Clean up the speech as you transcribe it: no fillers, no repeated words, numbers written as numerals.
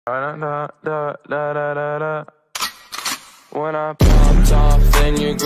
Da, da, da, da, da, da, da. When I popped off, then you